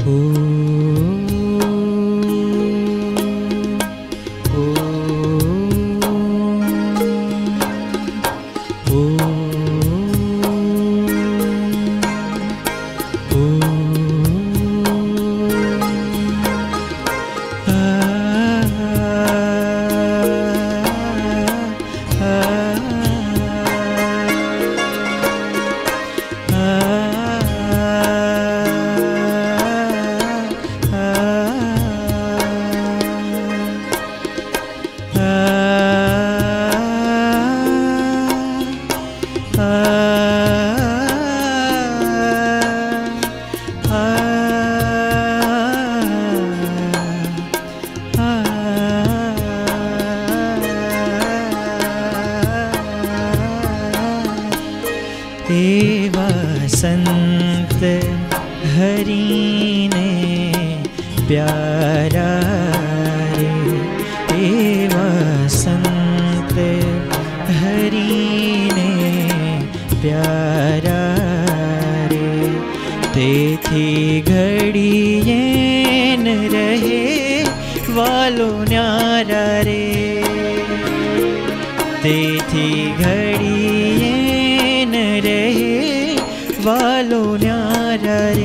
एवा संत हरि ने प्यारा रे, एवा संत हरि ने प्यारा रे, तेथी घड़िए न रहे वालो न्यारा रे, तेथी घड़िए न रहे वालो न्यारा रे,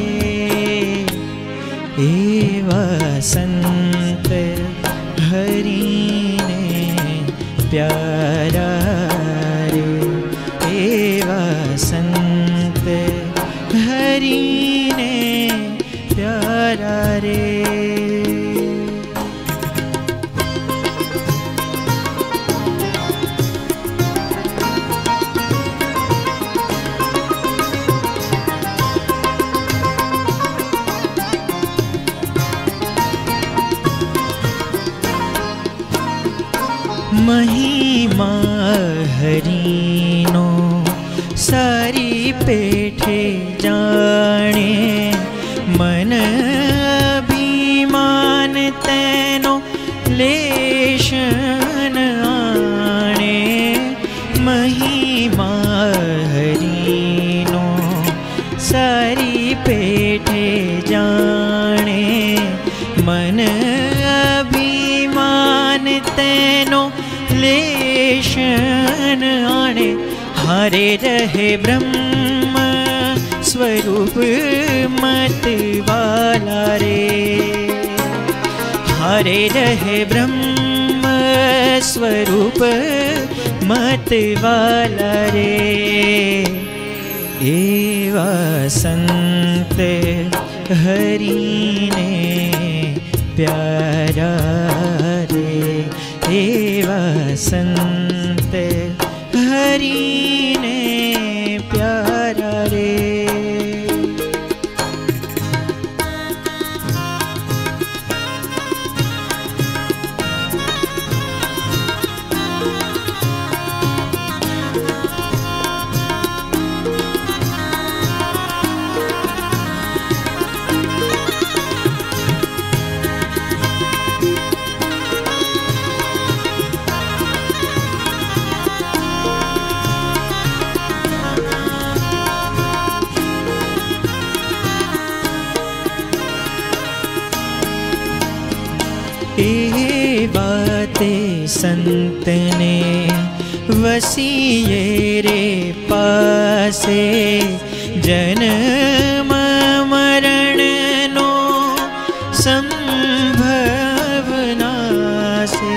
एवा संत हरि ने प्यारा रे, एवा संत हरि ने प्यारा रे। महिमा हरिनो सारी पेठे जाने, मन अभिमान तैनो लेशन आने, महिमा हरिनो सारी पेठे जाने, मन अभिमान तैनो लेशन आने, हारे रहे ब्रह्म स्वरूप मत वाला रे, हारे रहे ब्रह्म स्वरूप मत वाला रे, एवा संत हरि ने प्यारा रे, एवा संत हरि ने प्यारा रे। ए बाते संत ने वसिए रे पासे, जन्म मरण नो संभव नासे,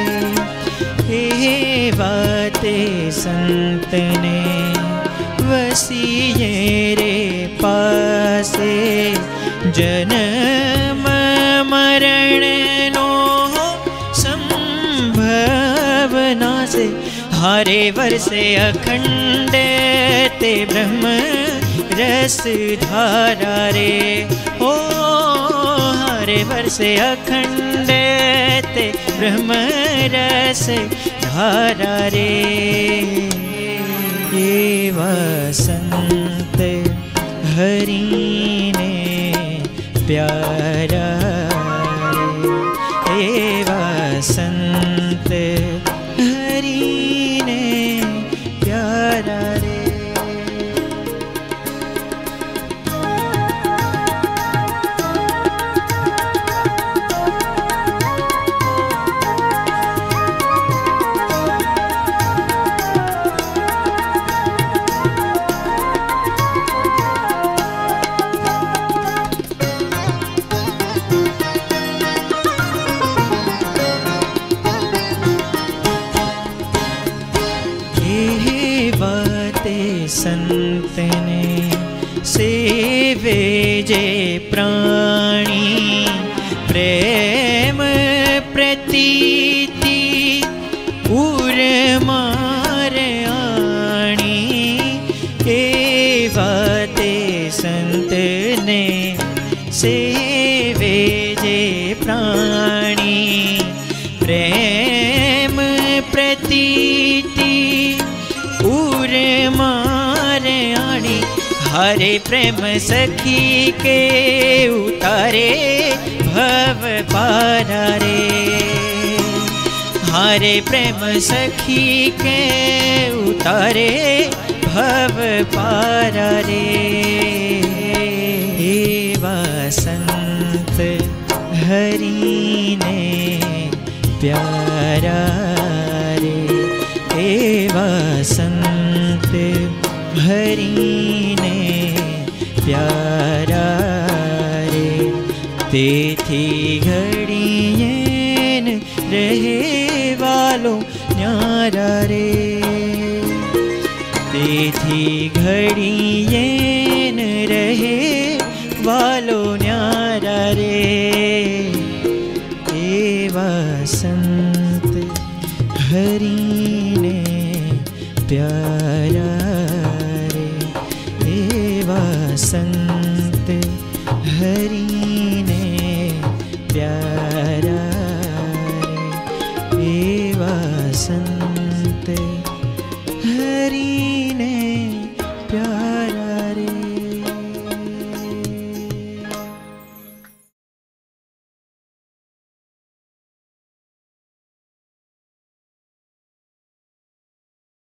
ए बाते संत ने वसिए रे पासे, जन्म मरण नो भावना से, हारे वर्षे अखंड ते ब्रह्म रस धारा रे, ओ हारे वर्षे अखंड ते ब्रह्म रस धारा रे, एवा संत हरि ने प्यारा रे, एवा संत हरि ने प्यारा रे। प्रतीति उर मार आणी एवा ते संत ने सेवे जे प्राणी प्रेम प्रतीति उर मार आणी हरे प्रेम सखी के उतारे भव पारा रे हरे प्रेम सखी के उतारे भव पारा रे एवा संत हरि ने प्यारा रे एवा संत हरि ने प्यारा रे तेथी घड़ियेन रहे वालो न्यारा रे तेथी घड़ियेन रहे वालो न्यारा रे एवा संत हरि ने प्यारा रे एवा संत हरि ने प्यारा रे एवा संत